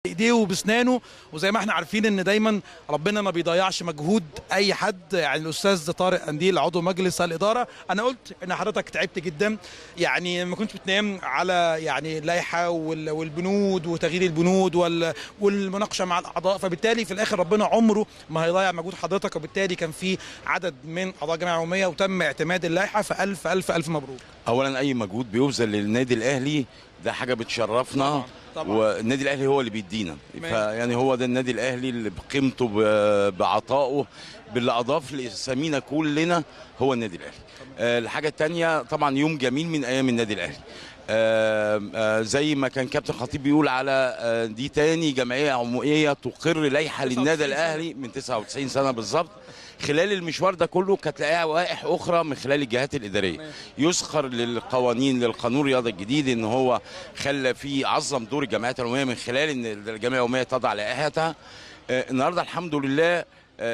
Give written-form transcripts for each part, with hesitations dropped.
بايديه وبسنانه. وزي ما احنا عارفين ان دايما ربنا ما بيضيعش مجهود اي حد. يعني الاستاذ طارق قنديل عضو مجلس الاداره، انا قلت ان حضرتك تعبت جدا، يعني ما كنتش بتنام على يعني اللائحه والبنود وتغيير البنود والمناقشه مع الاعضاء، فبالتالي في الاخر ربنا عمره ما هيضيع مجهود حضرتك، وبالتالي كان في عدد من اعضاء الجمعيه العموميه وتم اعتماد اللائحه، فالف الف الف مبروك. اولا اي مجهود بيبذل للنادي الاهلي ده حاجه بتشرفنا طبعا. طبعا. والنادي الاهلي هو اللي بيدينا، فيعني هو ده النادي الاهلي اللي بقيمته بعطائه باللي اضاف لاسامينا كلنا هو النادي الاهلي. الحاجه الثانيه طبعا يوم جميل من ايام النادي الاهلي. زي ما كان كابتن خطيب بيقول على دي تاني جمعيه عموميه تقر لائحه للنادي الاهلي من 99 سنه بالظبط. خلال المشوار ده كله كانت لقاها لوائح اخرى من خلال الجهات الاداريه، يسخر للقوانين للقانون الرياضي الجديد ان هو خلى فيه عظم دور الجمعيات العموميه من خلال ان الجمعيه العموميه تضع لائحتها. النهارده الحمد لله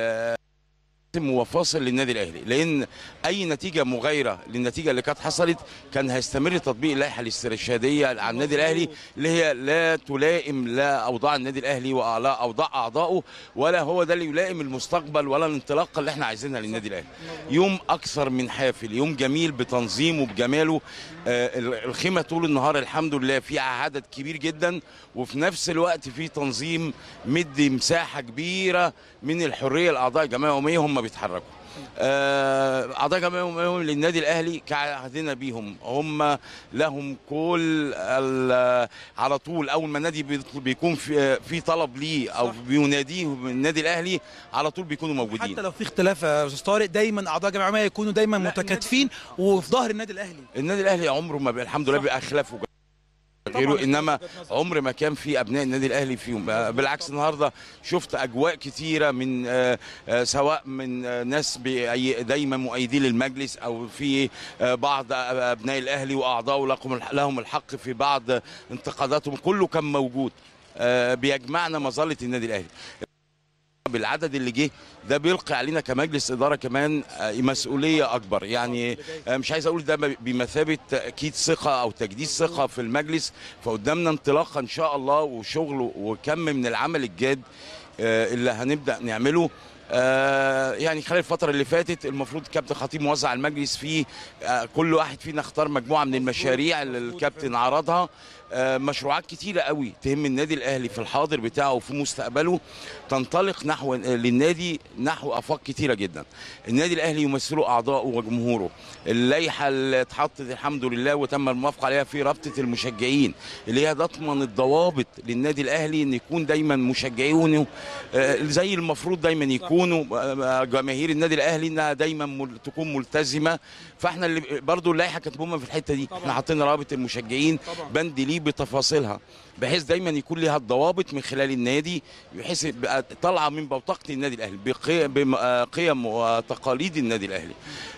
وفاصل للنادي الاهلي، لان اي نتيجه مغايره للنتيجه اللي كانت حصلت كان هيستمر تطبيق اللائحه الاسترشاديه على النادي الاهلي اللي هي لا تلائم لا اوضاع النادي الاهلي ولا اوضاع اعضائه، ولا هو ده اللي يلائم المستقبل ولا الانطلاقه اللي احنا عايزينها للنادي الاهلي. يوم اكثر من حافل، يوم جميل بتنظيمه بجماله. الخيمه طول النهار الحمد لله في عدد كبير جدا، وفي نفس الوقت في تنظيم مدي مساحه كبيره من الحريه لاعضاء الجمعيه العموميه هم بيتحركوا. اعضاء الجمعيه العموميه للنادي الاهلي كعهدنا بيهم، هم لهم كل على طول اول ما النادي بيكون في طلب ليه او بيناديه من النادي الاهلي على طول بيكونوا موجودين. حتى لو في اختلاف يا استاذ طارق دايما اعضاء الجمعيه العموميه يكونوا دايما متكاتفين وفي ظهر النادي الاهلي. النادي الاهلي عمره ما الحمد لله بيبقى خلافه غيره، انما عمر ما كان في ابناء النادي الاهلي فيهم. بالعكس النهارده شفت اجواء كتيره من سواء من ناس دايما مؤيدين للمجلس او في بعض ابناء الاهلي واعضائه لهم الحق في بعض انتقاداتهم، كله كان موجود بيجمعنا مظله النادي الاهلي. بالعدد اللي جه ده بيلقي علينا كمجلس اداره كمان مسؤوليه اكبر، يعني مش عايز اقول ده بمثابه تاكيد ثقه او تجديد ثقه في المجلس، فقدامنا انطلاقه ان شاء الله وشغل وكم من العمل الجاد اللي هنبدا نعمله. يعني خلال الفترة اللي فاتت المفروض الكابتن خطيب موزع المجلس فيه كل واحد فينا اختار مجموعة من المشاريع اللي الكابتن عرضها، مشروعات كتيرة قوي تهم النادي الأهلي في الحاضر بتاعه وفي مستقبله، تنطلق نحو للنادي نحو آفاق كتيرة جدا. النادي الأهلي يمثله أعضائه وجمهوره. اللائحة اللي اتحطت الحمد لله وتم الموافقة عليها في رابطة المشجعين اللي هي تضمن الضوابط للنادي الأهلي ان يكون دايما مشجعينه زي المفروض دايما يكونوا جماهير النادي الأهلي انها دايما تكون ملتزمة. فاحنا اللي برضو اللائحة كانت مهمة في الحتة دي، احنا حطينا رابطة المشجعين بند ليه بتفاصيلها بحيث دايما يكون لها الضوابط من خلال النادي، بحيث يبقى طالعه من بوتقه النادي الاهلي بقيم وتقاليد النادي الاهلي.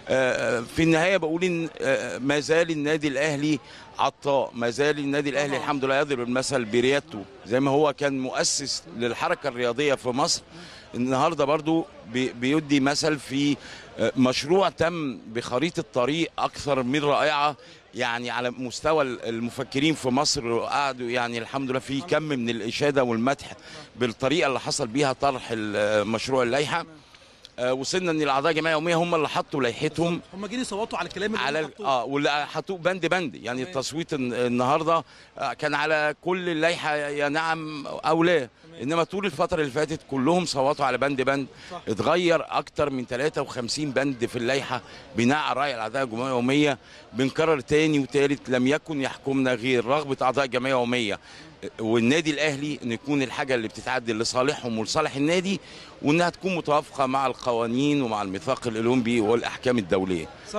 في النهايه بقول ان ما زال النادي الاهلي عطاء، ما زال النادي الاهلي الحمد لله يضرب المثل بريادته زي ما هو كان مؤسس للحركه الرياضيه في مصر. النهارده برضو بيدي مثل في مشروع تم بخريطه طريق اكثر من رائعه، يعني على مستوى المفكرين في مصر قعدوا يعني الحمد لله في كم من الاشاده والمدح بالطريقه اللي حصل بيها طرح مشروع اللائحه. وصلنا ان الاعضاء الجمعيه العموميه هم اللي حطوا لائحتهم، هم جايين يصوتوا على الكلام اللي على واللي حطوه بند بند، يعني التصويت النهارده كان على كل اللائحه يا نعم او لا، انما طول الفتره اللي فاتت كلهم صوتوا على بند بند. اتغير اكتر من 53 بند في اللائحه بناء على راي الاعضاء الجمعيه العموميه. بنكرر تاني وتالت لم يكن يحكمنا غير رغبه اعضاء الجمعيه العموميه والنادي الاهلي ان يكون الحاجه اللي بتتعدل لصالحهم ولصالح النادي، وانها تكون متوافقه مع القوانين ومع الميثاق الاولمبي والاحكام الدوليه. 87%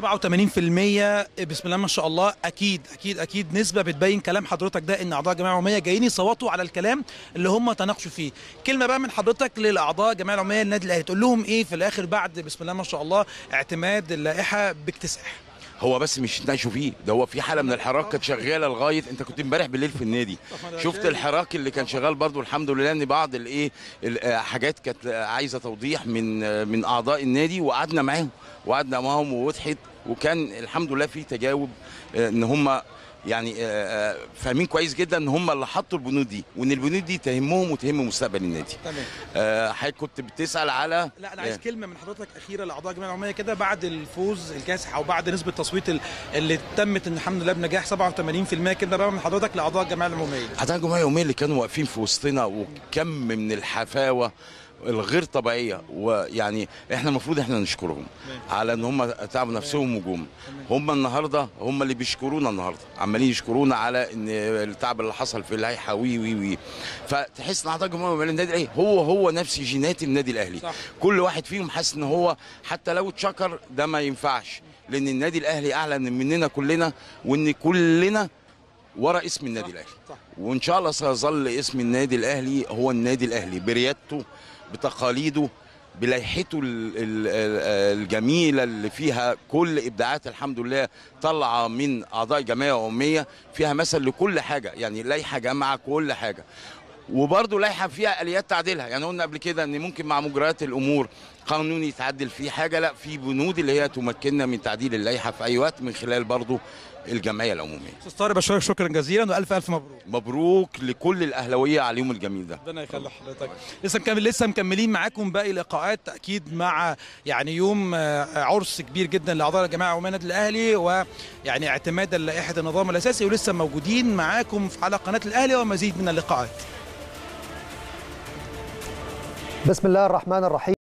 بسم الله ما شاء الله. اكيد اكيد اكيد نسبه بتبين كلام حضرتك ده ان اعضاء الجمعيه العموميه جايين يصوتوا على الكلام اللي هم تناقشوا فيه. كلمه بقى من حضرتك للاعضاء الجمعيه العموميه للنادي الاهلي، تقول لهم ايه في الاخر بعد بسم الله ما شاء الله اعتماد اللائحه باكتساح؟ هو بس مش يتناقشوا فيه، ده هو في حاله من الحراك كانت شغاله لغايه انت كنت امبارح بالليل في النادي شفت الحراك اللي كان شغال برضو. الحمد لله ان بعض حاجات كانت عايزه توضيح من اعضاء النادي وقعدنا معاهم ووضحت، وكان الحمد لله في تجاوب ان هم يعني فاهمين كويس جدا ان هم اللي حطوا البنود دي، وان البنود دي تهمهم وتهم مستقبل النادي. تمام. حضرتك كنت بتسال على لا انا عايز كلمه من حضرتك اخيره لاعضاء الجمعيه العموميه كده بعد الفوز الكاسح او بعد نسبه التصويت اللي تمت ان الحمد لله بنجاح 87% كده بقى من حضرتك لاعضاء الجمعيه العموميه. اعضاء الجمعيه العموميه اللي كانوا واقفين في وسطنا وكم من الحفاوه الغير طبيعيه، ويعني احنا المفروض احنا نشكرهم على ان هم تعبوا نفسهم وجم. هم النهارده هم اللي بيشكرونا النهارده، عمالين يشكرونا على ان التعب اللي حصل في اللائحه وي فتحس ان اعضاء الجمهوريه النادي الاهلي هو نفس جينات النادي الاهلي. صح. كل واحد فيهم حاسس ان هو حتى لو اتشكر ده ما ينفعش، لان النادي الاهلي اعلن مننا كلنا، وان كلنا ورا اسم النادي الاهلي. صح. وان شاء الله سيظل اسم النادي الاهلي هو النادي الاهلي بريادته بتقاليده بلائحته الجميله اللي فيها كل ابداعات الحمد لله طالعه من اعضاء الجمعيه العموميه، فيها مثل لكل حاجه، يعني لائحه جامعه كل حاجه. وبرضه لائحه فيها اليات تعديلها، يعني قلنا قبل كده ان ممكن مع مجريات الامور قانون يتعدل فيه حاجه، لا في بنود اللي هي تمكننا من تعديل اللائحه في اي وقت من خلال برضه الجمعيه العموميه. استاذ طارق بشكرك شكرا جزيلا والف الف مبروك. مبروك لكل الاهلاويه على اليوم الجميل ده. ربنا يخلي حضرتك. لسه مكملين معاكم باقي لقاءات اكيد مع يعني يوم عرس كبير جدا لاعضاء الجمعيه العموميه النادي الاهلي، ويعني اعتمادا لائحه النظام الاساسي، ولسه موجودين معاكم على قناه الاهلي ومزيد من اللقاءات. بسم الله الرحمن الرحيم.